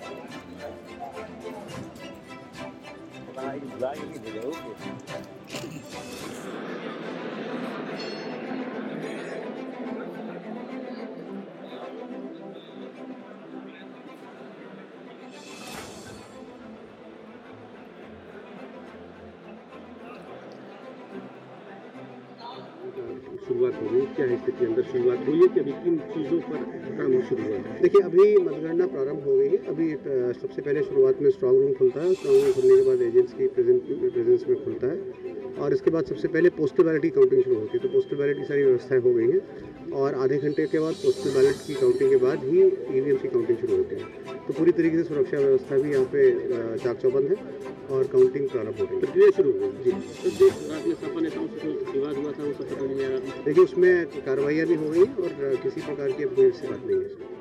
शुरुआत हो गई, क्या स्थिति अंदर शुरुआत हुई है कि अभी किन चीज़ों पर काम शुरू हुआ है? देखिए, अभी मतगणना प्रारंभ हो गई है। अभी सबसे पहले शुरुआत में स्ट्रांग रूम खुलता है। स्ट्रांग रूम खुलने के बाद एजेंट्स की प्रेजेंस में खुलता है और इसके बाद सबसे पहले पोस्टल बैलेट की काउंटिंग शुरू होती है। तो पोस्टल बैलेट की सारी व्यवस्थाएं हो गई हैं और आधे घंटे के बाद पोस्टल बैलेट की काउंटिंग के बाद ही ईवीएम की काउंटिंग शुरू होती है। तो पूरी तरीके से सुरक्षा व्यवस्था भी यहाँ पे चाक चौबंद है और काउंटिंग प्रारंभ हो गई, प्रक्रिया शुरू हो गई। जी, तो रात में सपा नेताओं से विवाद हुआ था, वो सब पता नहीं आ रहा। देखिए, उसमें कार्रवाइयाँ भी हो गई और किसी प्रकार की अब कोई ऐसी बात नहीं है।